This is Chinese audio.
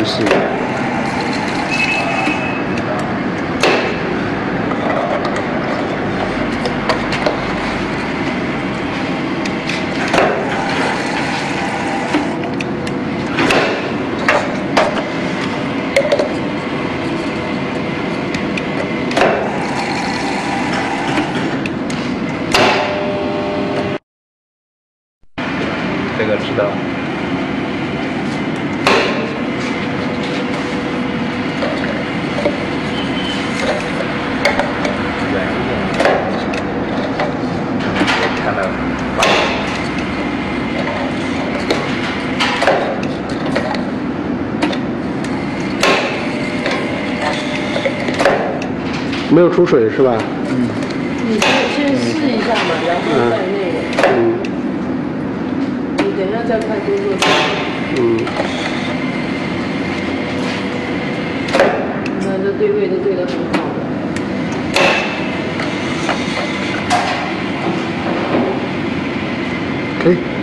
试一下。这个知道。远一点，也看到了。没有出水是吧？嗯。 你先试一下嘛，然后再那个。 嗯。 等一下再看工作室。 嗯。 那这对位都对得很好的。 哎。